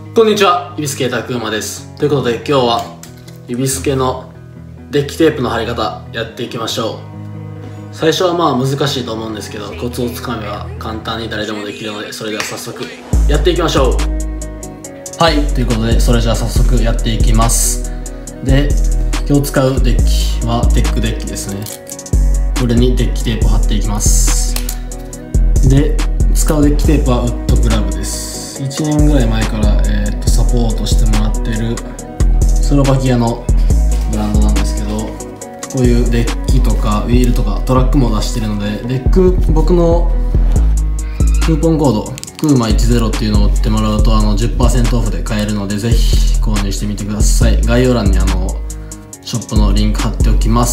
こんにちは、指宿たくまです。ということで今日は指宿のデッキテープの貼り方やっていきましょう。最初は難しいと思うんですけど、コツをつかめば簡単に誰でもできるので、それでは早速やっていきましょう。はい、ということでそれじゃあ早速やっていきます。で、今日使うデッキはテックデッキですね。これにデッキテープを貼っていきます。で、使うデッキテープはウッドグラブです。1年ぐらい前から、サポートしてもらってるスロバキアのブランドなんですけど、こういうデッキとかウィールとかトラックも出してるので、僕のクーポンコードKUMA10っていうのを打ってもらうと10% オフで買えるので、ぜひ購入してみてください。概要欄にショップのリンク貼っておきます。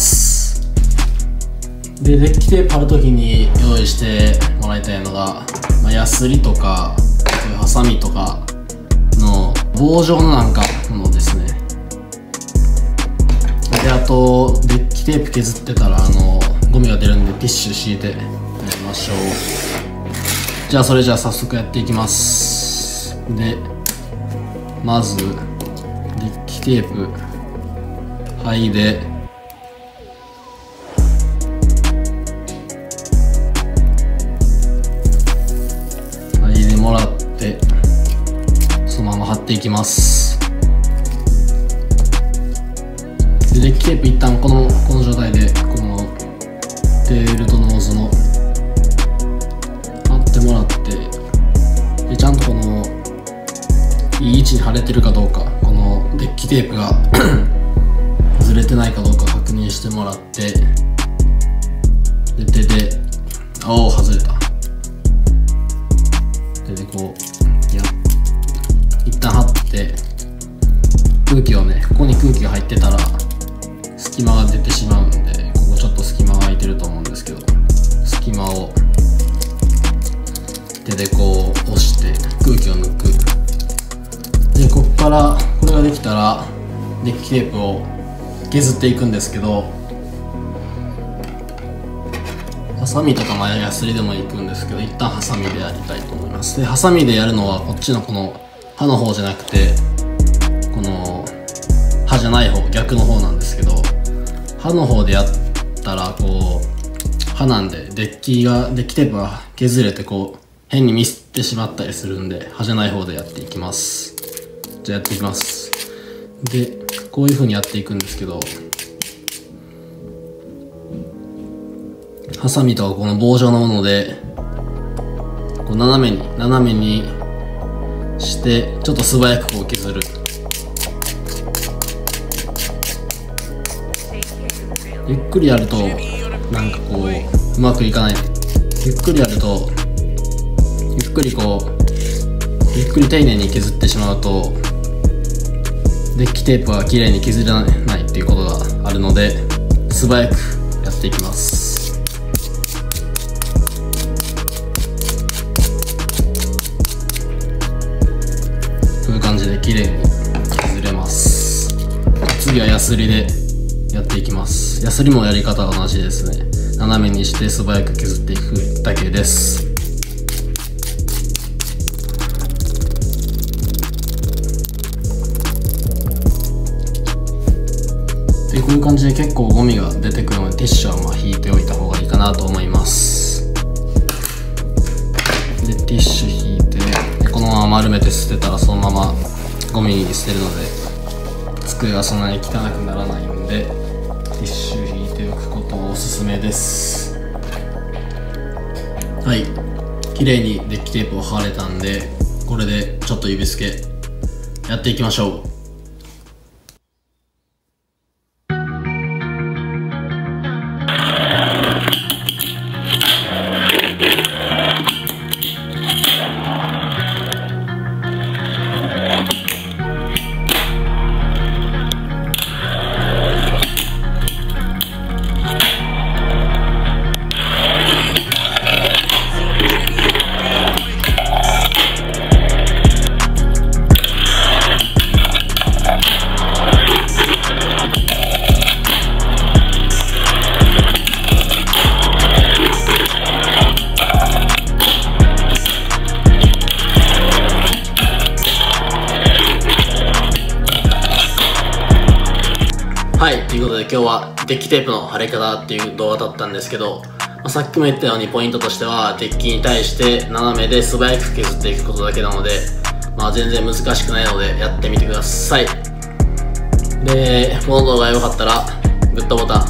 で、デッキテープ貼るときに用意してもらいたいのが、ヤスリとかハサミとかの棒状のものですね。で、あとデッキテープ削ってたらゴミが出るんでティッシュ敷いてやりましょう。じゃあ早速やっていきます。で、まずデッキテープ剥いで、もらってそのまま貼っていきます。で、デッキテープ一旦この状態でこのテールとノーズの貼ってもらって、でちゃんとこのいい位置に貼れてるかどうか、このデッキテープがずれてないかどうか確認してもらって、で手で外れた。でこう一旦貼って、空気をここに空気が入ってたら隙間が出てしまうんで、ここちょっと隙間が空いてると思うんですけど、隙間を手でこう押して空気を抜く。で、ここからこれができたらデッキテープを削っていくんですけど、ハサミとかヤスリでもいくんですけど、一旦ハサミでやりたいと思います。で、ハサミでやるのはこっちのこの刃の方じゃなくて、この刃じゃない方、逆の方なんですけど、刃の方でやったらこう刃なんでデッキテープが削れて変にミスってしまったりするんで、刃じゃない方でやっていきます。じゃあやっていきます。で、こういう風にやっていくんですけど、ハサミとかこの棒状のものでこう斜めにしてちょっと素早く削る。ゆっくりやるとうまくいかない。ゆっくりやるとゆっくり丁寧に削ってしまうとデッキテープは綺麗に削れないっていうことがあるので、素早くやっていきます。こういう感じで綺麗に削れます。次はヤスリでやっていきます。ヤスリもやり方は同じですね。斜めにして素早く削っていくだけです。で、こういう感じで結構ゴミが出てくるので、ティッシュは引いておいた方がいいかなと思います。で、ティッシュ引いて、このまま丸めて捨てたらそのままゴミに捨てるので、机がそんなに汚くならないんで、ティッシュ引いておくことをおすすめです。はい、綺麗にデッキテープを貼れたんで、これでちょっと指付けやっていきましょう。 はい、ということで今日はデッキテープの貼り方っていう動画だったんですけど、さっきも言ったようにポイントとしてはデッキに対して斜めで素早く削っていくことだけなので、全然難しくないのでやってみてください。で、この動画が良かったらグッドボタン、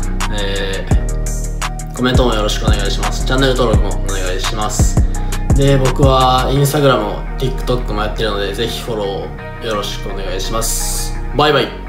コメントもよろしくお願いします。チャンネル登録もお願いします。で、僕はインスタグラムも TikTok もやってるので、ぜひフォローよろしくお願いします。バイバイ。